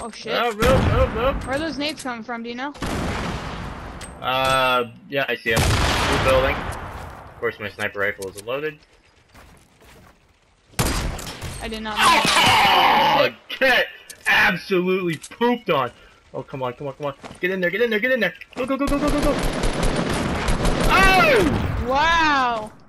Oh shit. Where are those nades coming from, do you know? Yeah, I see him. Blue building. Of course, my sniper rifle is loaded. I did not know that. Oh, get absolutely pooped on. Oh, come on, come on, come on. Get in there, get in there, get in there. Go, go, go, go, go, go, go. Oh! Wow.